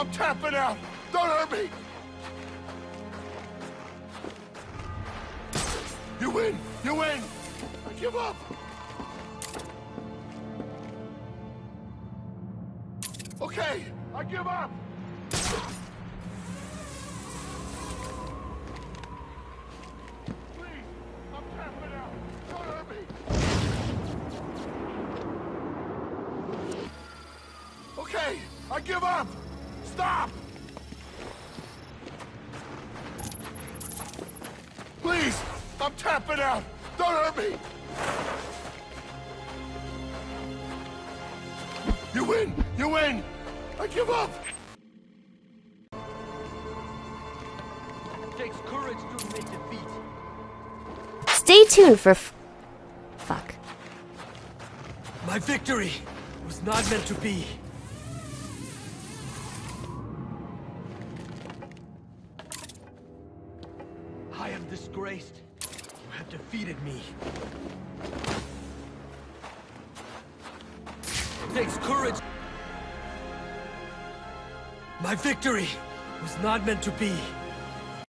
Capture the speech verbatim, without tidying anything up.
I'm tapping out. Don't hurt me. You win. You win. I give up. Okay, I give up. Please, I'm tapping out. Don't hurt me. Okay, I give up. Stop. Please, I'm tapping out. Don't hurt me. You win. You win. I give up! It takes courage to admit defeat. Stay tuned for f fuck. My victory was not meant to be. I am disgraced. You have defeated me. It takes courage. My victory was not meant to be.